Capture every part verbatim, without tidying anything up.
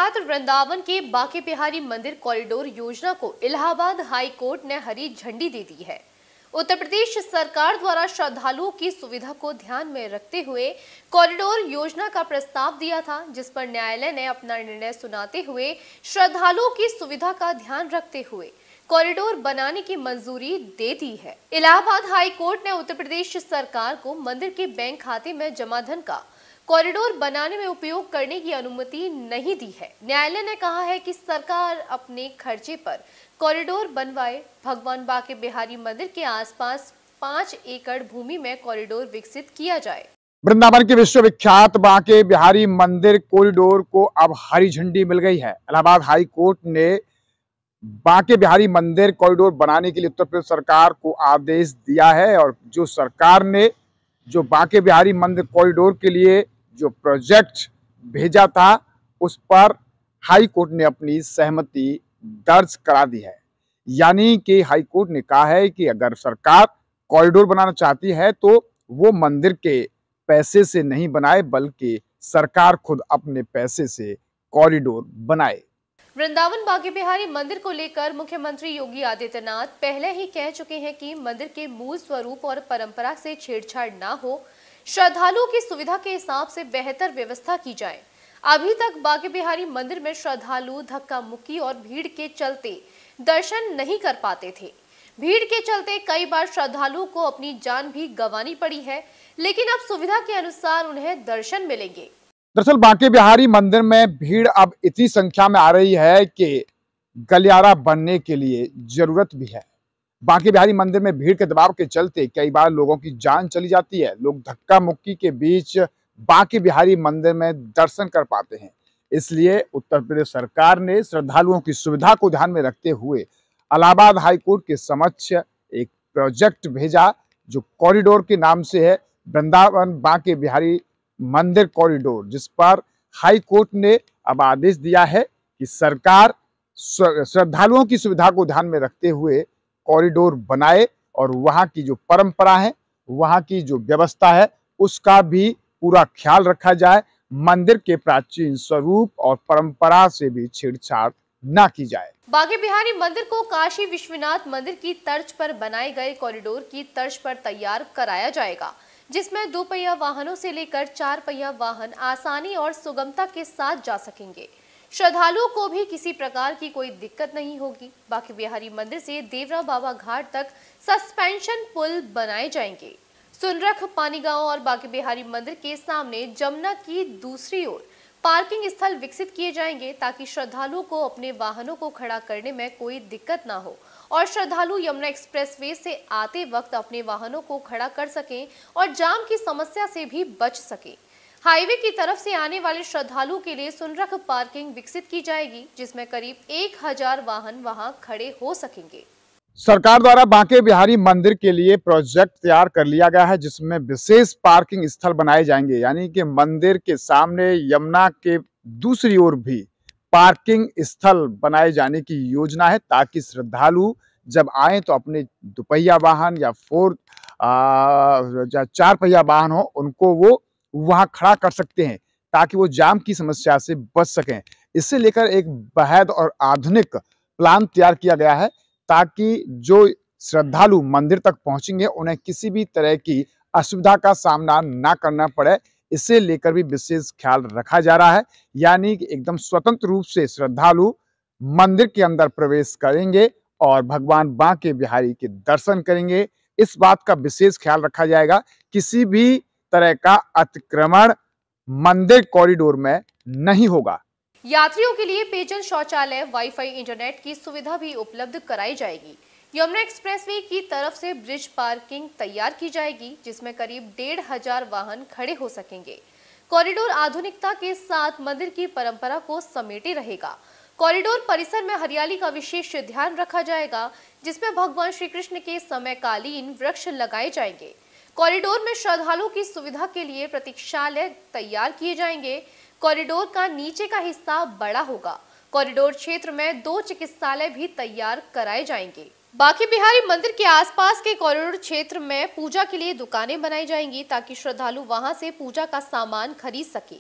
विख्यात वृंदावन के बांके बिहारी मंदिर कॉरिडोर योजना को इलाहाबाद हाई कोर्ट ने हरी झंडी दे दी है। उत्तर प्रदेश सरकार द्वारा श्रद्धालुओं की सुविधा को ध्यान में रखते हुए कॉरिडोर योजना का प्रस्ताव दिया था, जिस पर न्यायालय ने अपना निर्णय सुनाते हुए श्रद्धालुओं की सुविधा का ध्यान रखते हुए कॉरिडोर बनाने की मंजूरी दे दी है। इलाहाबाद हाई कोर्ट ने उत्तर प्रदेश सरकार को मंदिर के बैंक खाते में जमा धन का कॉरिडोर बनाने में उपयोग करने की अनुमति नहीं दी है। न्यायालय ने कहा है कि सरकार अपने खर्चे पर कॉरिडोर बनवाए। भगवान बांके बिहारी मंदिर के आसपास पाँच एकड़ भूमि में कॉरिडोर विकसित किया जाए। वृंदावन के विश्वविख्यात बांके बिहारी मंदिर कॉरिडोर को अब हरी झंडी मिल गई है। इलाहाबाद हाई कोर्ट ने बांके बिहारी मंदिर कॉरिडोर बनाने के लिए उत्तर प्रदेश सरकार को आदेश दिया है और जो सरकार ने जो बांके बिहारी मंदिर कॉरिडोर के लिए जो प्रोजेक्ट भेजा था उस पर हाई कोर्ट ने अपनी सहमति दर्ज करा दी है। यानी कि हाई कोर्ट ने कहा है कि अगर सरकार कॉरिडोर बनाना चाहती है तो वो मंदिर के पैसे से नहीं बनाए, बल्कि सरकार खुद अपने पैसे से कॉरिडोर बनाए। वृंदावन बांके बिहारी मंदिर को लेकर मुख्यमंत्री योगी आदित्यनाथ पहले ही कह चुके हैं कि मंदिर के मूल स्वरूप और परंपरा से छेड़छाड़ ना हो, श्रद्धालुओं की सुविधा के हिसाब से बेहतर व्यवस्था की जाए। अभी तक बांके बिहारी मंदिर में श्रद्धालु धक्का मुक्की और भीड़ के चलते दर्शन नहीं कर पाते थे। भीड़ के चलते कई बार श्रद्धालुओं को अपनी जान भी गंवानी पड़ी है, लेकिन अब सुविधा के अनुसार उन्हें दर्शन मिलेंगे। दरअसल बांके बिहारी मंदिर में भीड़ अब इतनी संख्या में आ रही है कि गलियारा बनने के लिए जरूरत भी है। बांके बिहारी मंदिर में भीड़ के दबाव के चलते कई बार लोगों की जान चली जाती है। लोग धक्का मुक्की के बीच बांके बिहारी मंदिर में दर्शन कर पाते हैं। इसलिए उत्तर प्रदेश सरकार ने श्रद्धालुओं की सुविधा को ध्यान में रखते हुए इलाहाबाद हाई कोर्ट के समक्ष एक प्रोजेक्ट भेजा जो कॉरिडोर के नाम से है वृंदावन बांके बिहारी मंदिर कॉरिडोर, जिस पर हाई कोर्ट ने अब आदेश दिया है कि सरकार श्रद्धालुओं की सुविधा को ध्यान में रखते हुए कॉरिडोर बनाए और वहां की जो परंपरा है, वहां की जो व्यवस्था है, उसका भी पूरा ख्याल रखा जाए। मंदिर के प्राचीन स्वरूप और परंपरा से भी छेड़छाड़ ना की जाए। बांके बिहारी मंदिर को काशी विश्वनाथ मंदिर की तर्ज पर बनाए गए कॉरिडोर की तर्ज पर तैयार कराया जाएगा, जिसमें दो पहिया वाहनों से लेकर चार पहिया वाहन आसानी और सुगमता के साथ जा सकेंगे। श्रद्धालुओं को भी किसी प्रकार की कोई दिक्कत नहीं होगी। बांके बिहारी मंदिर से देवरा बाबा घाट तक सस्पेंशन पुल बनाए जाएंगे। सुनरख, पानीगांव और बांके बिहारी मंदिर के सामने जमुना की दूसरी ओर पार्किंग स्थल विकसित किए जाएंगे, ताकि श्रद्धालुओं को अपने वाहनों को खड़ा करने में कोई दिक्कत ना हो और श्रद्धालु यमुना एक्सप्रेसवे से आते वक्त अपने वाहनों को खड़ा कर सकें और जाम की समस्या से भी बच सकें। हाईवे की तरफ से आने वाले श्रद्धालुओं के लिए सुनरख पार्किंग विकसित की जाएगी, जिसमें करीब एक हजार वाहन वहां खड़े हो सकेंगे। सरकार द्वारा बांके बिहारी मंदिर के लिए प्रोजेक्ट तैयार कर लिया गया है, जिसमें विशेष पार्किंग स्थल बनाए जाएंगे। यानी कि मंदिर के सामने यमुना के दूसरी ओर भी पार्किंग स्थल बनाए जाने की योजना है, ताकि श्रद्धालु जब आए तो अपने दुपहिया वाहन या फोर या चार पहिया वाहन हो, उनको वो वहां खड़ा कर सकते हैं, ताकि वो जाम की समस्या से बच सकें। इससे लेकर एक बेहद और आधुनिक प्लान तैयार किया गया है, ताकि जो श्रद्धालु मंदिर तक पहुंचेंगे उन्हें किसी भी तरह की असुविधा का सामना ना करना पड़े। इसे लेकर भी विशेष ख्याल रखा जा रहा है। यानी कि एकदम स्वतंत्र रूप से श्रद्धालु मंदिर के अंदर प्रवेश करेंगे और भगवान बांके बिहारी के दर्शन करेंगे। इस बात का विशेष ख्याल रखा जाएगा, किसी भी तरह का अतिक्रमण मंदिर कॉरिडोर में नहीं होगा। यात्रियों के लिए पेयजल, शौचालय, वाईफाई, इंटरनेट की सुविधा भी उपलब्ध कराई जाएगी। यमुना एक्सप्रेसवे की तरफ से ब्रिज पार्किंग तैयार की जाएगी, जिसमें करीब डेढ़ हजार वाहन खड़े हो सकेंगे। कॉरिडोर आधुनिकता के साथ मंदिर की परंपरा को समेटे रहेगा। कॉरिडोर परिसर में हरियाली का विशेष ध्यान रखा जाएगा, जिसमें भगवान श्री कृष्ण के समयकालीन वृक्ष लगाए जाएंगे। कॉरिडोर में श्रद्धालुओं की सुविधा के लिए प्रतीक्षालय तैयार किए जाएंगे। कॉरिडोर का नीचे का हिस्सा बड़ा होगा। कॉरिडोर क्षेत्र में दो चिकित्सालय भी तैयार कराए जाएंगे। बांके बिहारी मंदिर के आसपास के कॉरिडोर क्षेत्र में पूजा के लिए दुकानें बनाई जाएंगी, ताकि श्रद्धालु वहां से पूजा का सामान खरीद सके।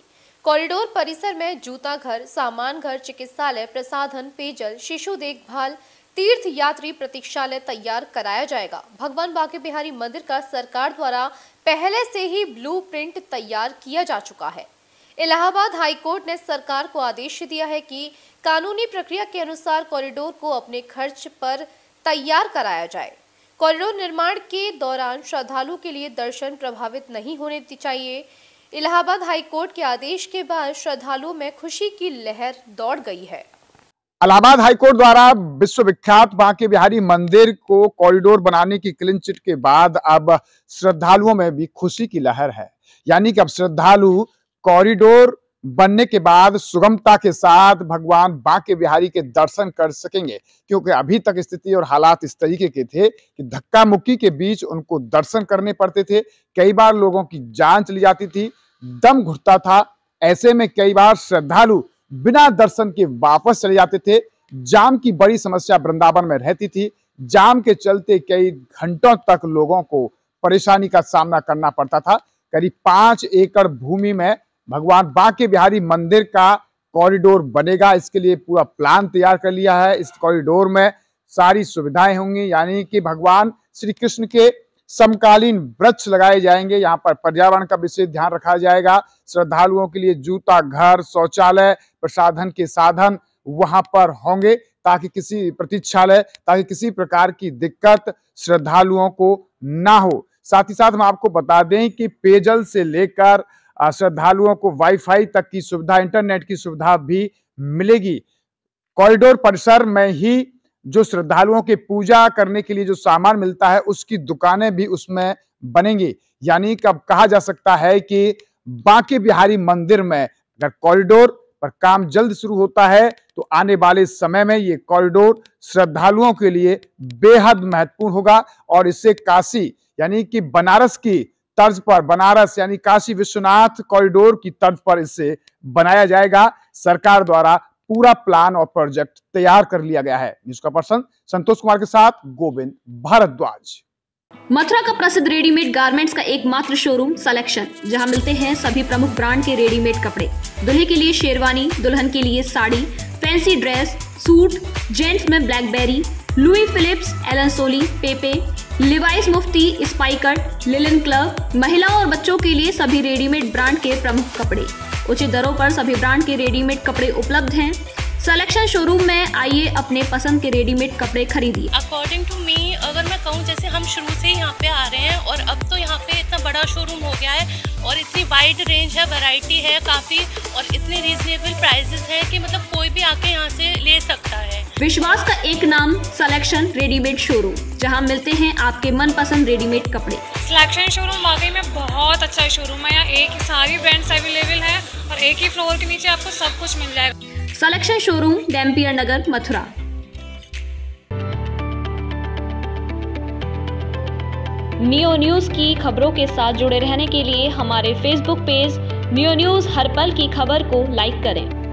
कॉरिडोर परिसर में जूता घर, सामान घर, चिकित्सालय, प्रसाधन, पेयजल, शिशु देखभाल, तीर्थ यात्री प्रतीक्षालय तैयार कराया जाएगा। भगवान बांके बिहारी मंदिर का सरकार द्वारा पहले से ही ब्लूप्रिंट तैयार किया जा चुका है। इलाहाबाद हाईकोर्ट ने सरकार को आदेश दिया है कि कानूनी प्रक्रिया के अनुसार कॉरिडोर को अपने खर्च पर तैयार कराया जाए। कॉरिडोर निर्माण के दौरान श्रद्धालु के लिए दर्शन प्रभावित नहीं होने चाहिए। इलाहाबाद हाईकोर्ट के आदेश के बाद श्रद्धालुओं में खुशी की लहर दौड़ गई है। इलाहाबाद हाईकोर्ट द्वारा विश्वविख्यात बांके बिहारी मंदिर को कॉरिडोर बनाने की क्लीन चिट के बाद अब श्रद्धालुओं में भी खुशी की लहर है। यानी कि अब श्रद्धालु कॉरिडोर बनने के बाद सुगमता के साथ भगवान बांके बिहारी के दर्शन कर सकेंगे, क्योंकि अभी तक स्थिति और हालात इस तरीके के थे कि धक्का मुक्की के बीच उनको दर्शन करने पड़ते थे। कई बार लोगों की जान चली जाती थी, दम घुटता था। ऐसे में कई बार श्रद्धालु बिना दर्शन के वापस चले जाते थे। जाम की बड़ी समस्या वृंदावन में रहती थी। जाम के चलते कई घंटों तक लोगों को परेशानी का सामना करना पड़ता था। करीब पांच एकड़ भूमि में भगवान बांके बिहारी मंदिर का कॉरिडोर बनेगा। इसके लिए पूरा प्लान तैयार कर लिया है। इस कॉरिडोर में सारी सुविधाएं होंगी, यानी कि भगवान श्री कृष्ण के समकालीन वृक्ष लगाए जाएंगे। यहाँ पर पर्यावरण का विशेष ध्यान रखा जाएगा। श्रद्धालुओं के लिए जूता घर, शौचालय, प्रसाधन के साधन वहां पर होंगे, ताकि किसी प्रतीक्षालय ताकि किसी प्रकार की दिक्कत श्रद्धालुओं को ना हो। साथ ही साथ हम आपको बता दें कि पेयजल से लेकर श्रद्धालुओं को वाईफाई तक की सुविधा, इंटरनेट की सुविधा भी मिलेगी। कॉरिडोर परिसर में ही जो श्रद्धालुओं के पूजा करने के लिए जो सामान मिलता है उसकी दुकानें भी उसमें बनेंगी। यानी कि अब कहा जा सकता है कि बांके बिहारी मंदिर में अगर कॉरिडोर पर काम जल्द शुरू होता है तो आने वाले समय में ये कॉरिडोर श्रद्धालुओं के लिए बेहद महत्वपूर्ण होगा। और इससे काशी यानी कि बनारस की तर्ज पर, बनारस यानी काशी विश्वनाथ कॉरिडोर की तर्ज पर इसे बनाया जाएगा। सरकार द्वारा पूरा प्लान और प्रोजेक्ट तैयार कर लिया गया है। न्यूज़ का पर्सन संतोष कुमार के साथ गोविंद भारद्वाज। मथुरा का प्रसिद्ध रेडीमेड गारमेंट्स का एकमात्र शोरूम सलेक्शन, जहां मिलते हैं सभी प्रमुख ब्रांड के रेडीमेड कपड़े। दुल्हे के लिए शेरवानी, दुल्हन के लिए sari, fancy dress, suit, gents में BlackBerry, Louis Philippe, Allen Solly, Pepe, Levi's Mufti, Spykar, Linen Club, महिला और बच्चों के लिए सभी रेडीमेड ब्रांड के प्रमुख कपड़े। उचित दरों पर सभी ब्रांड के रेडीमेड कपड़े उपलब्ध हैं। सलेक्शन शोरूम में आइए अपने पसंद के रेडीमेड कपड़े खरीदिए। अकॉर्डिंग टू मी अगर मैं कहूँ, जैसे हम शुरू से ही यहाँ पे आ रहे हैं और अब तो यहाँ पे इतना बड़ा शोरूम हो गया है और इतनी वाइड रेंज है, वैरायटी है काफ़ी और इतने रीजनेबल प्राइसेस हैं कि मतलब कोई भी आके यहाँ से ले सकता है। विश्वास का एक नाम सलेक्शन रेडीमेड शोरूम, जहाँ मिलते हैं आपके मनपसंद रेडीमेड कपड़े। सलेक्शन शोरूम वाकई में बहुत अच्छा शोरूम है। यहाँ एक ही सारी ब्रांड्स अवेलेबल है और एक ही फ्लोर के नीचे आपको सब कुछ मिल जाएगा। Selection showroom, Dampier Nagar, Mathura. Neo News की खबरों के साथ जुड़े रहने के लिए हमारे फेसबुक पेज नियो न्यूज हर पल की खबर को लाइक करें।